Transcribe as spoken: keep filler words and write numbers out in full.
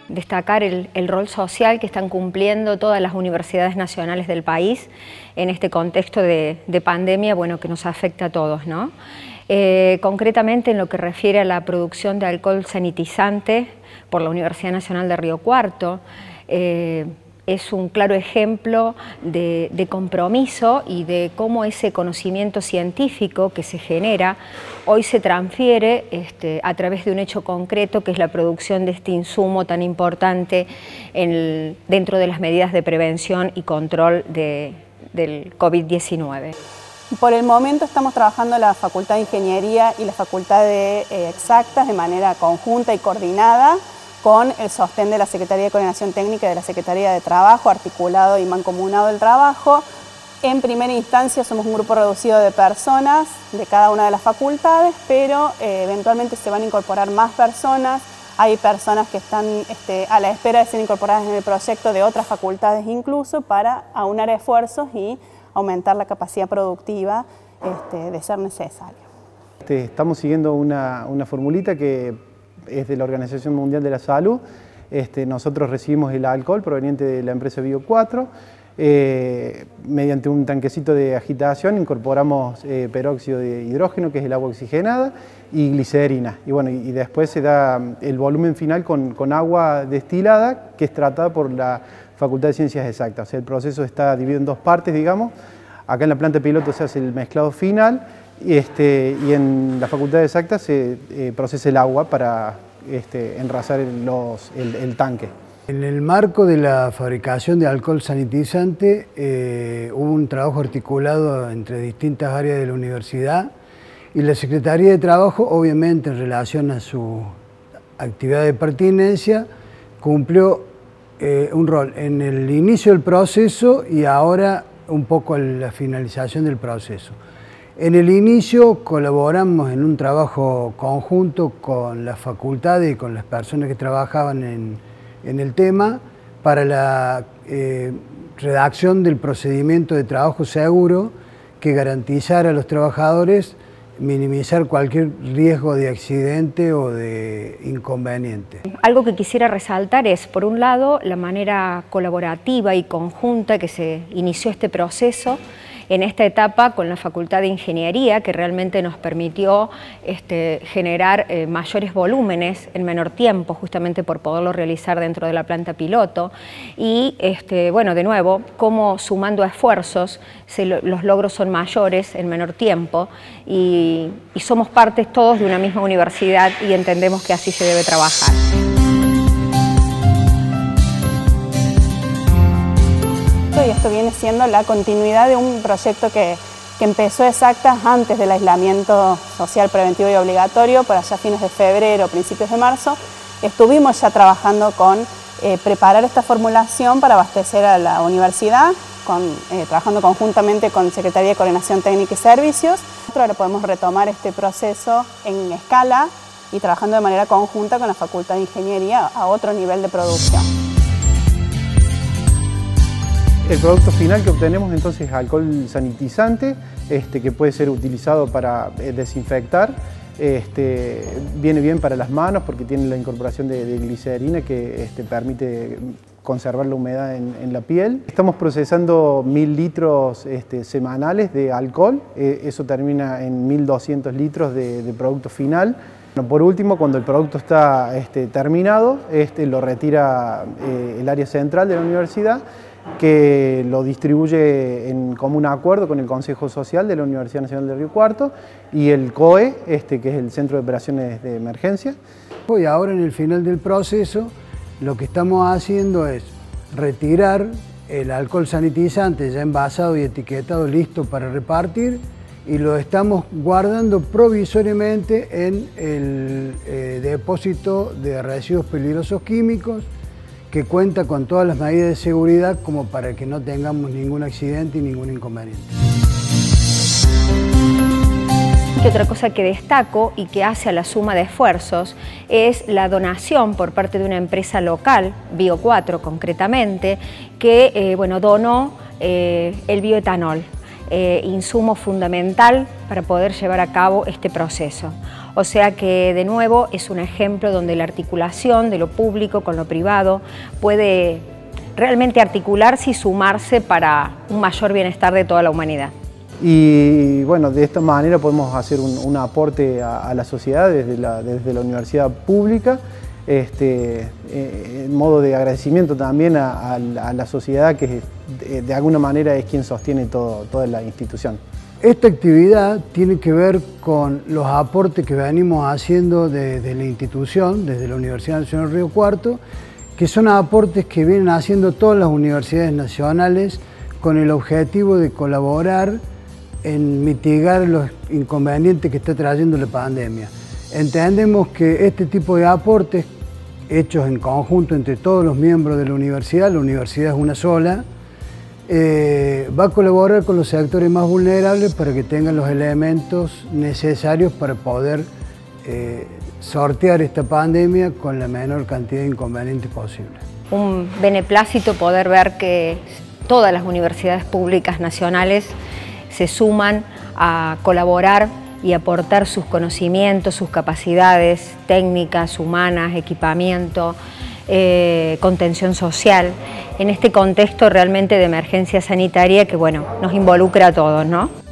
Destacar el, el rol social que están cumpliendo todas las universidades nacionales del país en este contexto de, de pandemia, bueno, que nos afecta a todos, ¿no? Eh, concretamente en lo que refiere a la producción de alcohol sanitizante por la Universidad Nacional de Río Cuarto, eh, es un claro ejemplo de, de compromiso y de cómo ese conocimiento científico que se genera hoy se transfiere este, a través de un hecho concreto, que es la producción de este insumo tan importante en el, dentro de las medidas de prevención y control de, del COVID diecinueve. Por el momento estamos trabajando la Facultad de Ingeniería y la Facultad de eh, Exactas de manera conjunta y coordinada, con el sostén de la Secretaría de Coordinación Técnica y de la Secretaría de Trabajo, articulado y mancomunado del trabajo. En primera instancia somos un grupo reducido de personas de cada una de las facultades, pero eh, eventualmente se van a incorporar más personas. Hay personas que están este, a la espera de ser incorporadas en el proyecto de otras facultades incluso, para aunar esfuerzos y aumentar la capacidad productiva este, de ser necesario. Este, estamos siguiendo una, una formulita que es de la Organización Mundial de la Salud. Este, nosotros recibimos el alcohol proveniente de la empresa Bio cuatro, eh, mediante un tanquecito de agitación incorporamos eh, peróxido de hidrógeno, que es el agua oxigenada, y glicerina. Y, bueno, y, y después se da el volumen final con, con agua destilada, que es tratada por la Facultad de Ciencias Exactas. O sea, el proceso está dividido en dos partes, digamos. Acá en la planta piloto se hace el mezclado final, Y, este, y en la Facultad de Exactas se eh, procesa el agua para este, enrasar el, los, el, el tanque. En el marco de la fabricación de alcohol sanitizante eh, hubo un trabajo articulado entre distintas áreas de la universidad y la Secretaría de Trabajo, obviamente en relación a su actividad de pertinencia, cumplió eh, un rol en el inicio del proceso y ahora un poco en la finalización del proceso. En el inicio colaboramos en un trabajo conjunto con las facultades y con las personas que trabajaban en, en el tema para la eh, redacción del procedimiento de trabajo seguro que garantizara a los trabajadores minimizar cualquier riesgo de accidente o de inconveniente. Algo que quisiera resaltar es, por un lado, la manera colaborativa y conjunta que se inició este proceso en esta etapa con la Facultad de Ingeniería, que realmente nos permitió este, generar eh, mayores volúmenes en menor tiempo, justamente por poderlo realizar dentro de la planta piloto. Y este, bueno, de nuevo, cómo sumando esfuerzos se lo, los logros son mayores en menor tiempo y, y somos partes todos de una misma universidad y entendemos que así se debe trabajar. Y esto viene siendo la continuidad de un proyecto que, que empezó Exactas antes del aislamiento social preventivo y obligatorio, por allá a fines de febrero, principios de marzo. Estuvimos ya trabajando con eh, preparar esta formulación para abastecer a la universidad, con, eh, trabajando conjuntamente con Secretaría de Coordinación Técnica y Servicios. Ahora podemos retomar este proceso en escala y trabajando de manera conjunta con la Facultad de Ingeniería a otro nivel de producción. El producto final que obtenemos entonces es alcohol sanitizante, este, que puede ser utilizado para eh, desinfectar. Este, viene bien para las manos porque tiene la incorporación de, de glicerina que este, permite conservar la humedad en, en la piel. Estamos procesando mil litros este, semanales de alcohol, eh, eso termina en mil doscientos litros de, de producto final. Bueno, por último, cuando el producto está este, terminado, este, lo retira eh, el área central de la universidad, que lo distribuye en común acuerdo con el Consejo Social de la Universidad Nacional de Río Cuarto y el C O E, este, que es el Centro de Operaciones de Emergencia. Y ahora en el final del proceso lo que estamos haciendo es retirar el alcohol sanitizante ya envasado y etiquetado, listo para repartir, y lo estamos guardando provisoriamente en el eh, depósito de residuos peligrosos químicos, que cuenta con todas las medidas de seguridad como para que no tengamos ningún accidente y ningún inconveniente. Y otra cosa que destaco y que hace a la suma de esfuerzos es la donación por parte de una empresa local, Bio cuatro concretamente, que eh, bueno, donó eh, el bioetanol, eh, insumo fundamental para poder llevar a cabo este proceso. O sea que, de nuevo, es un ejemplo donde la articulación de lo público con lo privado puede realmente articularse y sumarse para un mayor bienestar de toda la humanidad. Y bueno, de esta manera podemos hacer un, un aporte a, a la sociedad desde la, desde la universidad pública, este, eh, en modo de agradecimiento también a, a, a la sociedad que de, de alguna manera es quien sostiene todo, toda la institución. Esta actividad tiene que ver con los aportes que venimos haciendo desde la institución, desde la Universidad Nacional Río Cuarto, que son aportes que vienen haciendo todas las universidades nacionales con el objetivo de colaborar en mitigar los inconvenientes que está trayendo la pandemia. Entendemos que este tipo de aportes, hechos en conjunto entre todos los miembros de la universidad, la universidad es una sola, eh, va a colaborar con los sectores más vulnerables para que tengan los elementos necesarios para poder eh, sortear esta pandemia con la menor cantidad de inconvenientes posible. Un beneplácito poder ver que todas las universidades públicas nacionales se suman a colaborar y aportar sus conocimientos, sus capacidades técnicas, humanas, equipamiento, eh, contención social, en este contexto realmente de emergencia sanitaria que, bueno, nos involucra a todos, ¿no?